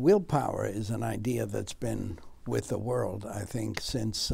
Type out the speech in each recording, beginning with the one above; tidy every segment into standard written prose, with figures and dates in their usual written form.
willpower is an idea that's been with the world, I think, since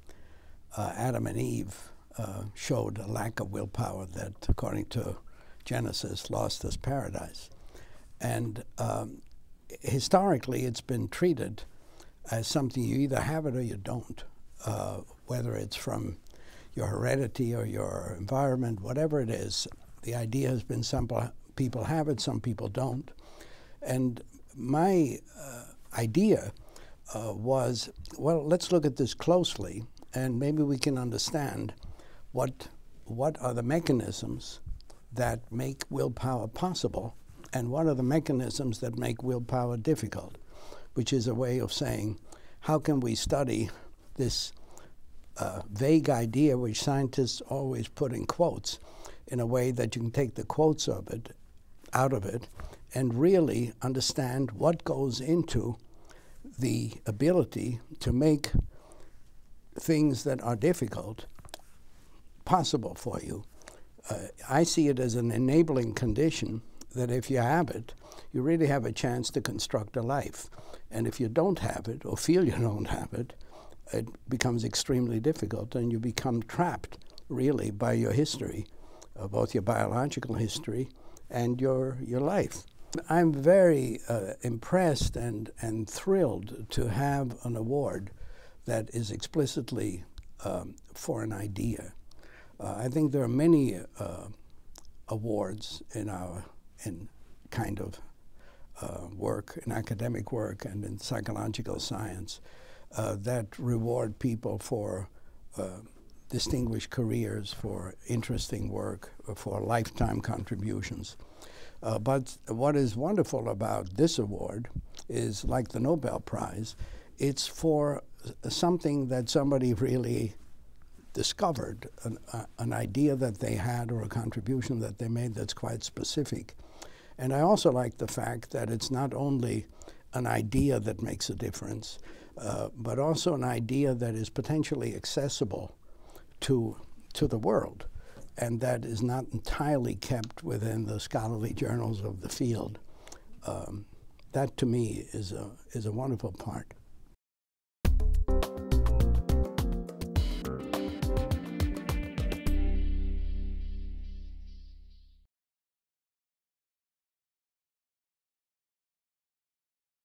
Adam and Eve showed a lack of willpower that, according to Genesis, lost us paradise. And historically, it's been treated as something you either have it or you don't, whether it's from your heredity or your environment, whatever it is. The idea has been some people have it, some people don't. And my idea was, well, let's look at this closely, and maybe we can understand what are the mechanisms that make willpower possible, and what are the mechanisms that make willpower difficult, which is a way of saying, how can we study this vague idea, which scientists always put in quotes, in a way that you can take the quotes of it out of it and really understand what goes into the ability to make things that are difficult possible for you. I see it as an enabling condition that if you have it, you really have a chance to construct a life. And if you don't have it or feel you don't have it, it becomes extremely difficult, and you become trapped really by your history, both your biological history and your life. I'm very impressed and thrilled to have an award that is explicitly for an idea. I think there are many awards in kind of work, in academic work and in psychological science that reward people for distinguished careers, for interesting work, for lifetime contributions. But what is wonderful about this award is, like the Nobel Prize, it's for something that somebody really discovered, an idea that they had or a contribution that they made that's quite specific. And I also like the fact that it's not only an idea that makes a difference, but also an idea that is potentially accessible to the world, and that is not entirely kept within the scholarly journals of the field. That, to me, is a wonderful part.